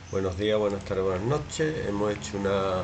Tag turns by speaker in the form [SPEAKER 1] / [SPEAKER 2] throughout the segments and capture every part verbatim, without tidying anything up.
[SPEAKER 1] Buenos días, buenas tardes, buenas noches. Hemos hecho una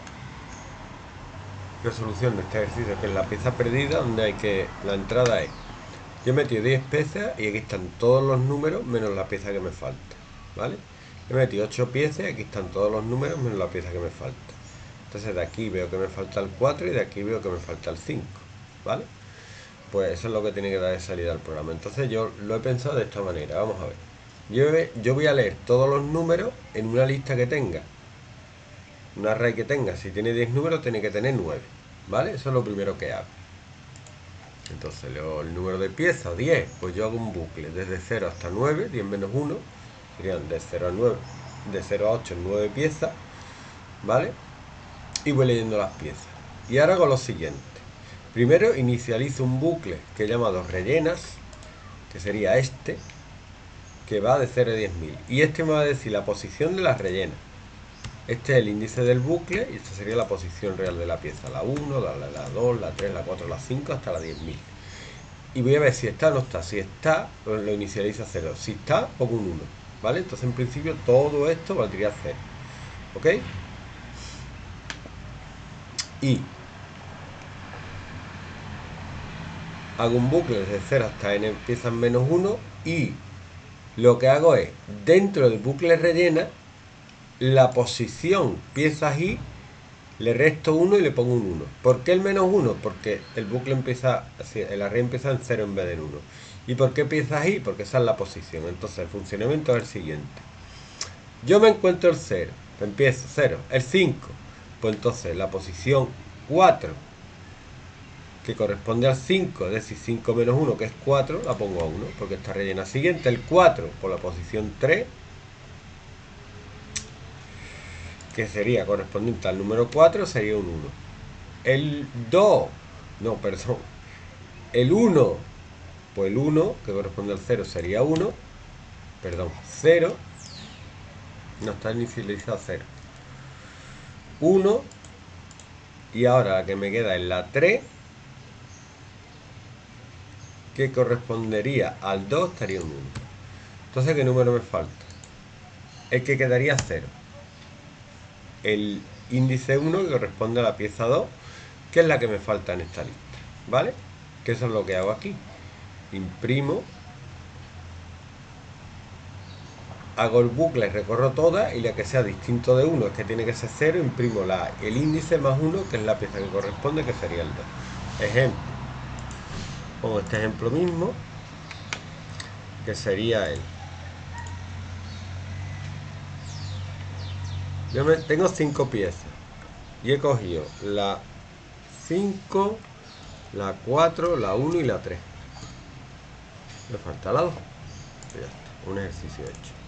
[SPEAKER 1] resolución de este ejercicio que es la pieza perdida, donde hay que la entrada es, yo he metido diez piezas y aquí están todos los números menos la pieza que me falta, ¿vale? He metido ocho piezas y aquí están todos los números menos la pieza que me falta. Entonces de aquí veo que me falta el cuatro y de aquí veo que me falta el cinco, ¿vale? Pues eso es lo que tiene que dar de salida al programa. Entonces yo lo he pensado de esta manera. Vamos a ver. Yo, yo voy a leer todos los números en una lista que tenga. Un array que tenga, si tiene diez números, tiene que tener nueve, ¿vale? Eso es lo primero que hago. Entonces leo el número de piezas, diez, pues yo hago un bucle desde cero hasta nueve, diez menos uno, serían de cero a nueve, de cero a ocho, nueve piezas, ¿vale? Y voy leyendo las piezas. Y ahora hago lo siguiente. Primero inicializo un bucle que he llamado rellenas, que sería este, que va de cero a diez mil. Y este me va a decir la posición de las rellenas. Este es el índice del bucle y esta sería la posición real de la pieza, la uno, la, la, la dos, la tres, la cuatro, la cinco hasta la diez mil. Y voy a ver si está o no está. Si está, pues lo inicializo a cero. Si está, pongo un uno, ¿vale? Entonces en principio todo esto valdría cero, ¿ok? Y hago un bucle desde cero hasta n piezas menos uno y lo que hago es, dentro del bucle rellena, la posición piezas i, le resto uno y le pongo un uno. ¿Por qué el menos uno? Porque el bucle empieza, el array empieza en cero en vez de en uno. ¿Y por qué piezas i? Porque esa es la posición. Entonces el funcionamiento es el siguiente. Yo me encuentro el cero, empiezo cero, el cinco, pues entonces la posición cuatro, que corresponde al cinco, es decir, cinco menos uno, que es cuatro, la pongo a uno, porque está rellena. Siguiente, el cuatro, por la posición tres, que sería correspondiente al número cuatro, sería un uno. El dos, no, perdón, el uno, pues el uno, que corresponde al cero, sería uno, perdón, cero, no está inicializado cero, uno, y ahora la que me queda es la tres, que correspondería al dos, estaría un uno. Entonces, ¿qué número me falta? El que quedaría cero. El índice uno, que corresponde a la pieza dos, que es la que me falta en esta lista, ¿vale? Que eso es lo que hago aquí. Imprimo, hago el bucle, recorro todas y la que sea distinto de uno es que tiene que ser cero, imprimo la, el índice más uno, que es la pieza que corresponde, que sería el dos. Ejemplo. Pongo este ejemplo mismo, que sería el. Yo me, tengo cinco piezas y he cogido la cinco, la cuatro, la uno y la tres. Me falta la dos. Ya está, un ejercicio hecho.